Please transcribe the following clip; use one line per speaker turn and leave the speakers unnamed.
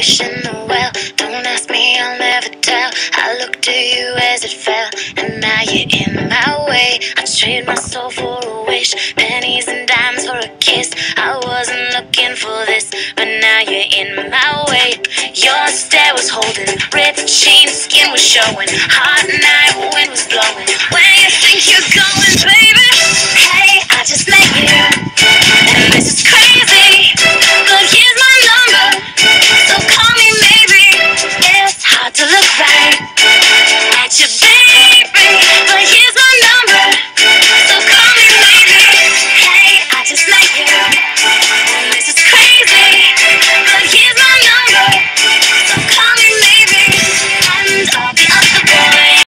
wishing the well. Don't ask me, I'll never tell. I looked to you as it fell, and now you're in my way. I trade my soul for a wish, pennies and dimes for a kiss. I wasn't looking for this, but now you're in my way. Your stare was holding, ripped jeans, skin was showing, hot night wind was blowing. Where you think you're going, baby?